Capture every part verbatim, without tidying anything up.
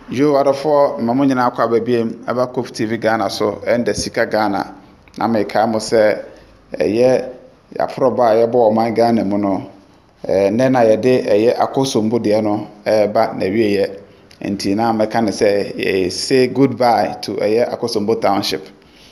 Yo adafo mamo nyina akwa babiem aba Kof T V Ghana so and the Sika Ghana na meka mo se eye afroba ye bo man Ghana mu no eh ne na ye de eye akosombo de no eh ba na wieye enti na meka ne se say goodbye to eye Akosombo Township.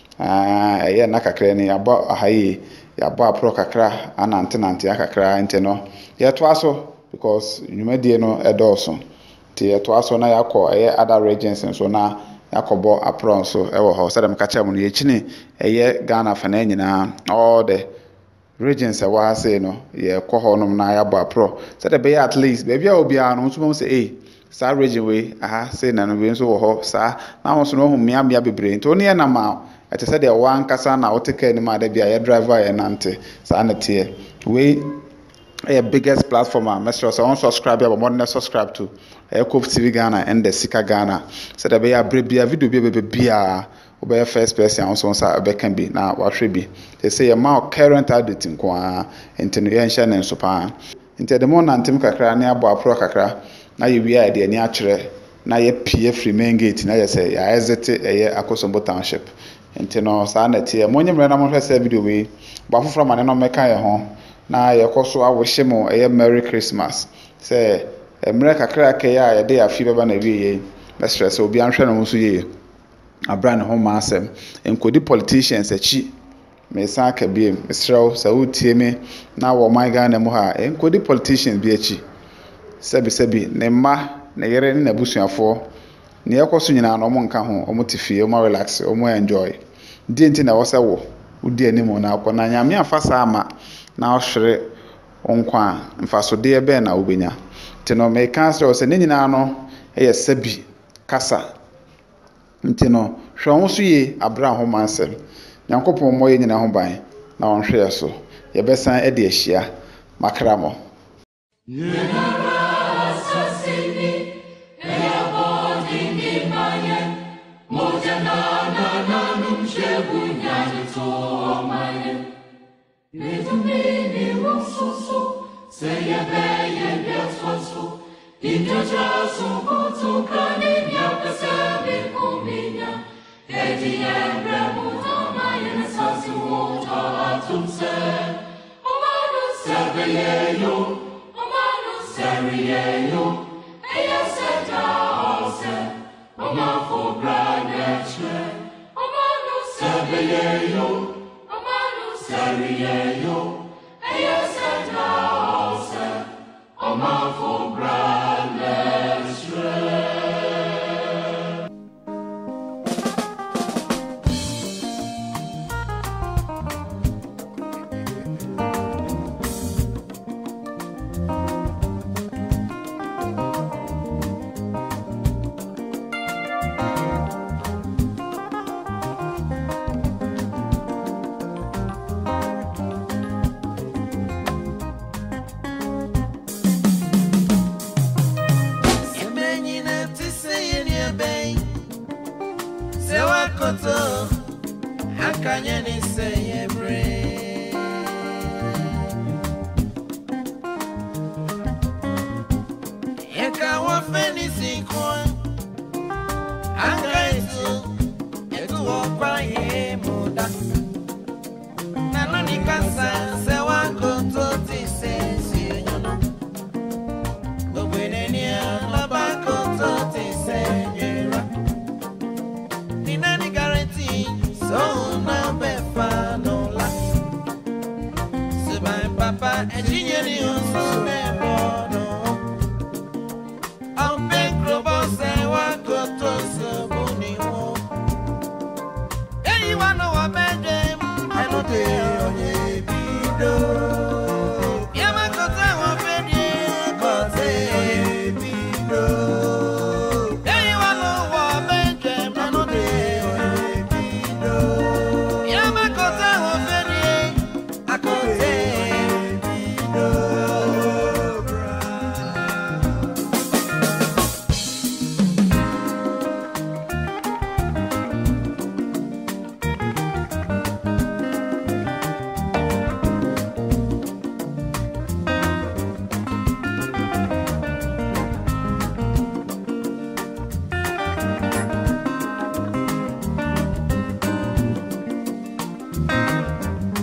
ah eye na kakra ni aba ahayi ya ba apro kakra anante nante akakra enti no ye to aso because nyumadie no edoso ti eto aso na yakọ eye other regions nso na yakọbọ apron so ewo ho sadam ka cha mu ye chini eye Ghana fa na nyina all the regions e wa say no ye kọ ho no na ya bo apro sadam be at least be bia obi a no nso mo say eh sa region we aha say na no we nso wo ho sa na ho so no ho mia mia bebre nti oni na ma ete say de wan kasa na oteka ni ma da bia ye driver ye nante sa na tie we a biggest platform ah make sure so on subscribe but more than subscribe to Kof T V Ghana and the Sika Ghana so that be a bia video be be bia obey first person also say be can be na wahwe bi they say your ma current update nko a enti no ye nhye ne so pa enti de mo nantem kakra na abo apro kakra na ye wi ide ani akere na ye pie free main gate na ye say ya exit eye Akosombo Township enti no sa na tie mo nyemre na mo hwe say video we ba foforo ma ne no meka ye ho na yekoso awohye mo eye Merry Christmas say emre kakra ka ya ye de afi beba na wiye na stress obi anhwe no so ye abran ho ma asem enkodi politicians achi me san ka biem misraw sa utie me na wo my Ghana mu ha enkodi politicians bi achi sebi sebi ne ma ne yere ne nabusuafo ne yekoso nyina na omo nka ho omo tifie omo relax omo enjoy di enti na wo se wo udi animo na akọ na nyame afasa ama na ohwere onkwa mfasode ebe na obenya tino me cancel se ne nyina no eye sabi kasa ntino hwe ho so ye abra ho mansem nyankopon mo ye nyina ho ban na onhwe so ye besan e de ahia makramo Say a bay and yes was so. In your just so good so can in your pacific comina. Eddie and Ramuta, my innocence water to say. Omano Saviero, Omano Saviero, Aya Seta Ose, Oma for Granation, Omano Saviero, Omano Saviero, Aya Seta. Oma for grand Akanya ni say every Eka wa fenisi kwa Anga itu Etu wakwa ye muda Naloni kasa se wako toti sensi nyono Obwene ni alabako toti senjera Ninani guarantee so na be fa no la Se my papa e jinyeri so ne bono Au penkro bo se wa koto so boni wo Ei wa no wa bede I no te onye bido Yama kota wa bede kote onye bido Ei wa no wa bede I no te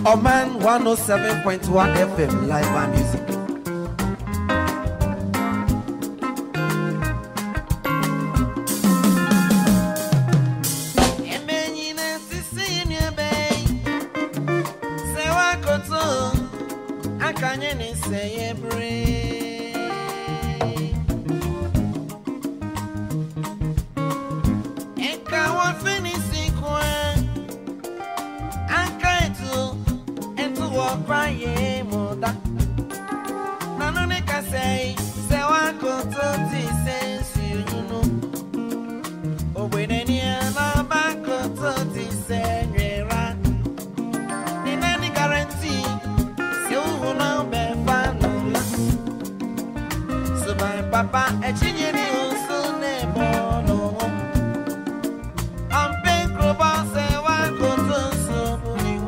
Oman one oh seven point one F M live and music. Papa, a chinny, so name, no. I'm paying Croban, say, one go to so.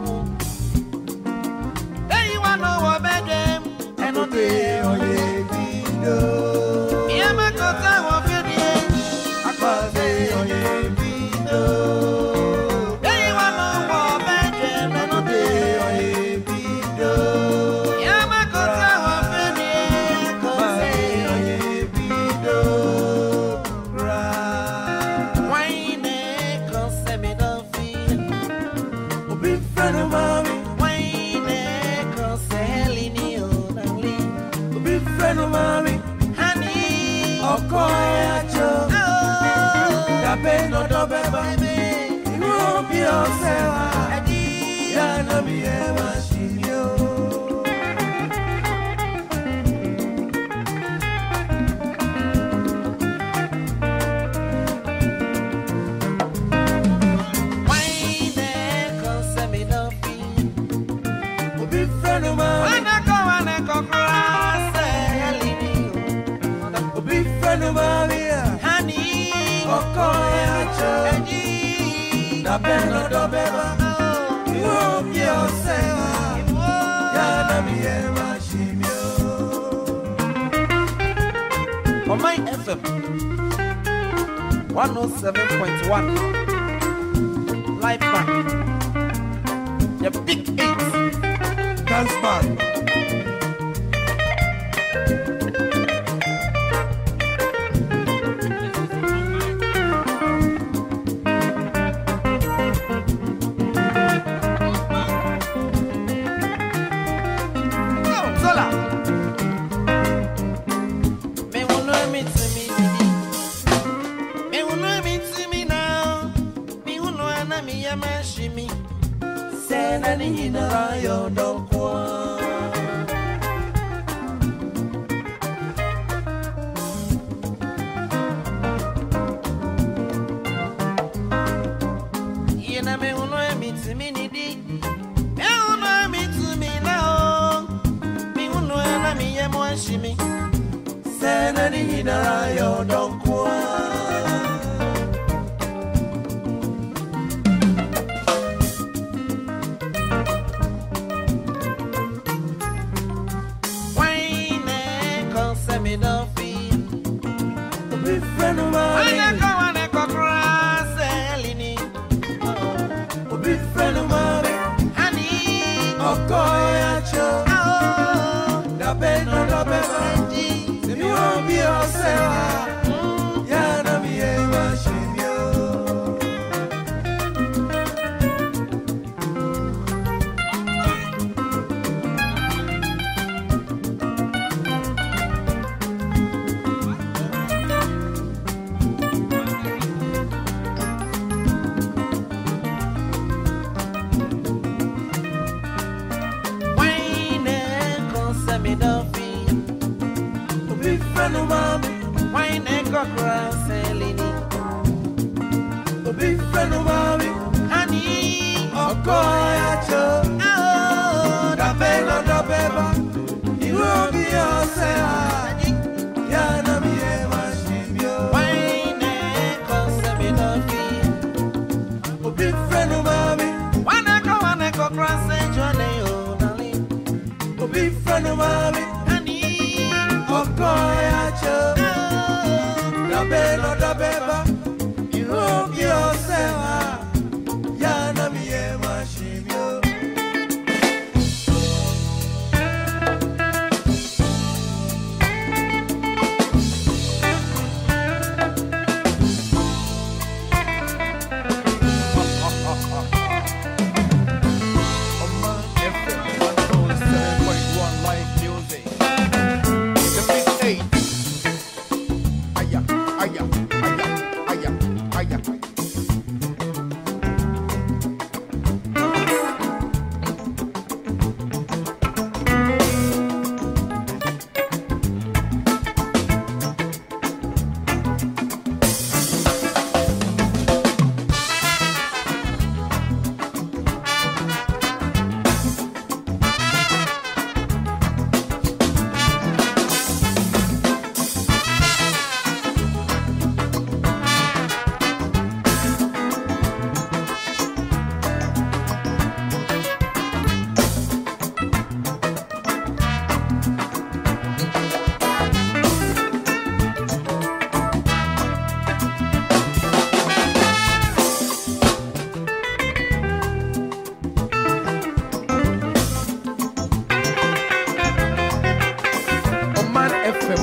They want no one bedroom, and no day or ye window. Yamaka of your day, I call day or ye window. They want no more bedroom, and no day or ye window. Yamaka of your day, call day or ye no do beba, you won't be yourself. Ya no be ever see you. Why they call me no fee? We'll be friend of mine. When I go and I go cross, we'll be friend of mine, honey. Da bella da bella, you be yourself. Ya na mi ema shimio. On my F M one oh seven point one, live band, the big eight, dance band.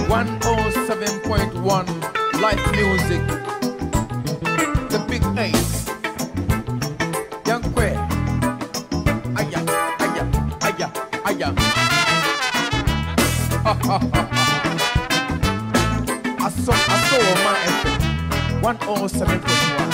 one oh seven point one Life Music, the big eight. Young Quay. Aya, aya, aya, aya. Ha ha ha ha. I saw, I saw on my F M one oh seven point one.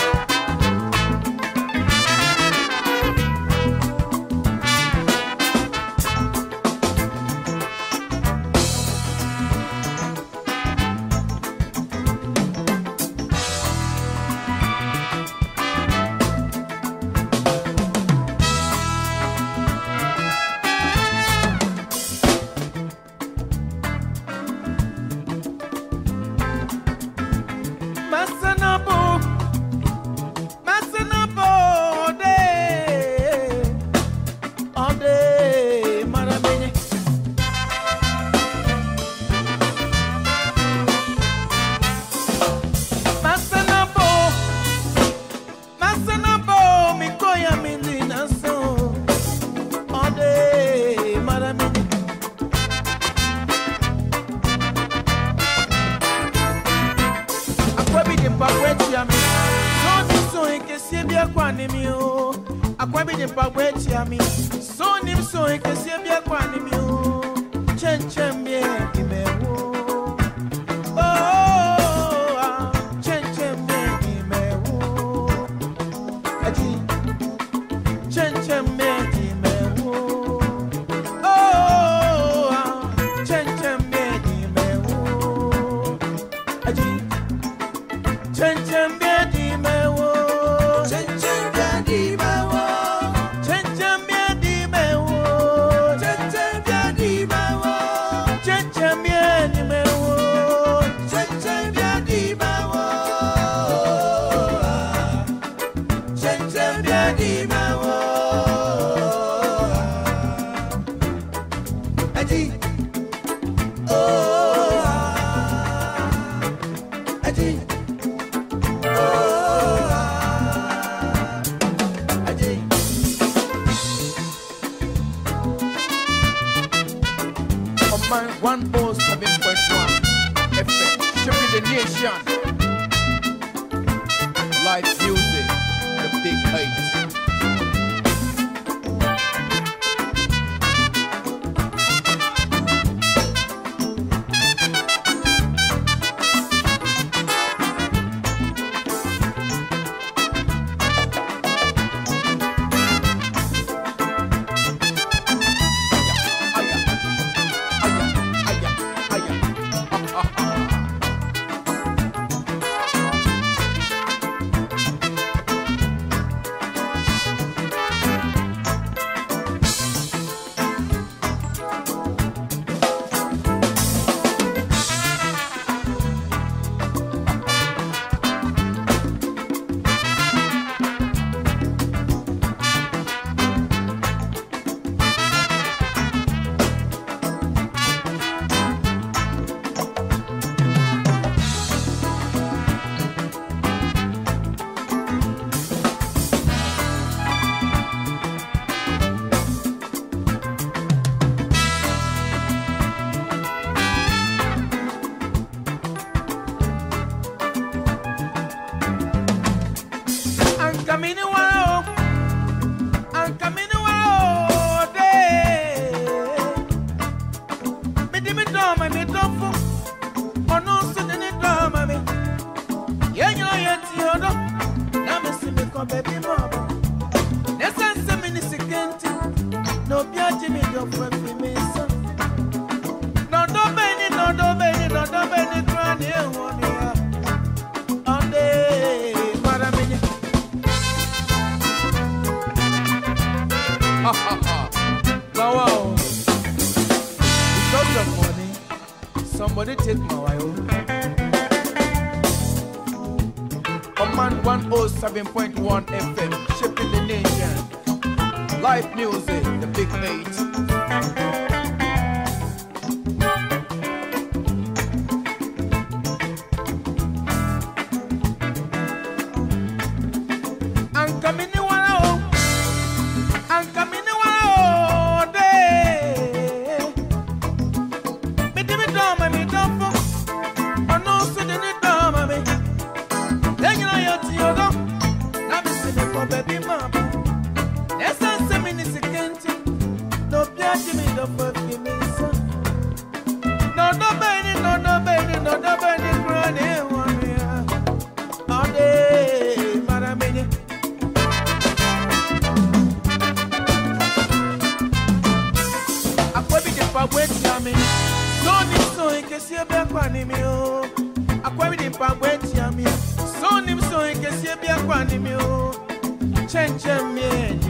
one oh seven point one F M, shipping the nation. Life Music, the big eight. Somebody take my wife. Command one oh seven point one F M, shipping the nation. Life Music, the big eight. I'm coming to one oh, I'm coming to one oh day. Me do me dumb, me dumb. Jimmy, the fuck give me some. No, no, baby, no, no, baby, no, no, baby, granny, one here. All day, Madame. I put me the power with Yami. So, this so, in case you're back on him, you. I put me the power with Yami. So, nim so, in case you're back on him, you. Change me.